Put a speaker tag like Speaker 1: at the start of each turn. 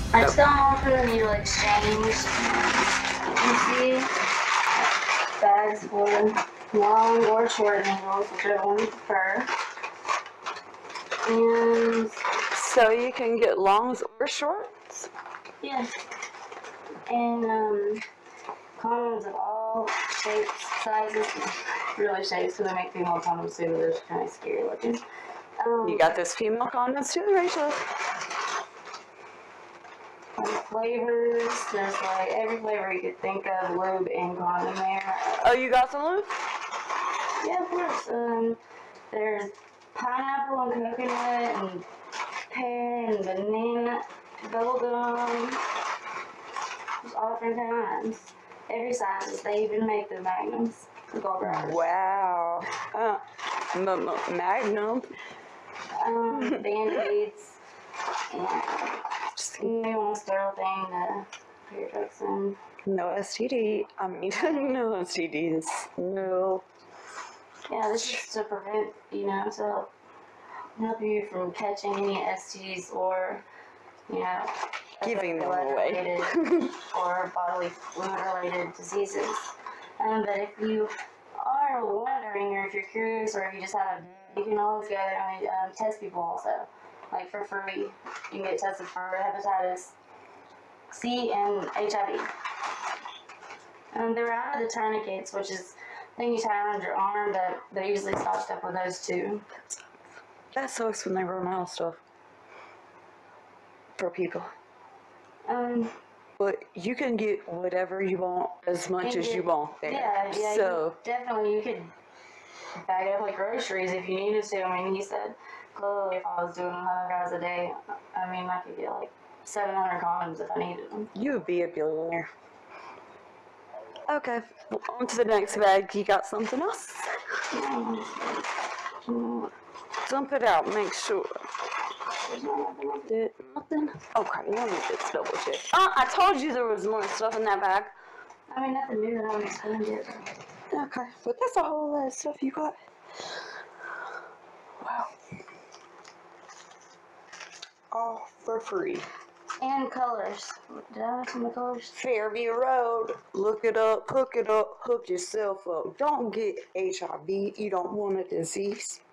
Speaker 1: I still offer the needle exchange. You see bags for long or short needles, whichever one you prefer. And
Speaker 2: so you can get longs or shorts?
Speaker 1: yes. And condoms of all shapes, sizes, really shapes, so they make female condoms too, but they're just kind of scary looking.
Speaker 2: You got those female condoms too, Rachel?
Speaker 1: Flavors, there's like every flavor you could think of, lube and condom there.
Speaker 2: Oh, you got some lube?
Speaker 1: Yeah, of course. There's pineapple and coconut and pear and banana, bubblegum. There's all different kinds. Every size. They even make the magnums. The gold rubbers.
Speaker 2: Wow. Magnum.
Speaker 1: Band-aids. And maybe one sterile thing to put your drugs in.
Speaker 2: No STD. I mean, no STDs. No.
Speaker 1: Yeah, this is to prevent, to help you from catching any STDs or,
Speaker 2: Giving them away.
Speaker 1: or bodily fluid-related diseases. But if you are wondering, or if you're curious, or if you just have, you can always go there and test people also, like for free. You can get tested for hepatitis C and HIV. They're out of the tourniquets, which is thing you tie around your arm, but they're usually stocked up with those too.
Speaker 2: That sucks when they run out of stuff for people. But you can get whatever you want as much as you want there.
Speaker 1: Yeah,
Speaker 2: so
Speaker 1: definitely you could bag it up like groceries if you needed to. I mean, he said, clearly if I was doing 100 guys a day, I mean, I could get like 700 condoms if I needed them.
Speaker 2: You would be a billionaire. Okay, well, on to the next bag. You got something else? Dump it out, make sure. Did nothing? Okay, let me just double check. I told you there was more stuff in that bag.
Speaker 1: I mean, nothing new that I haven't explained yet.
Speaker 2: Okay, but that's a whole lot of stuff you got. Wow. All for free.
Speaker 1: And colors. Did I have some of the colors?
Speaker 2: Fairview Road. Look it up, hook yourself up. Don't get HIV. You don't want a disease.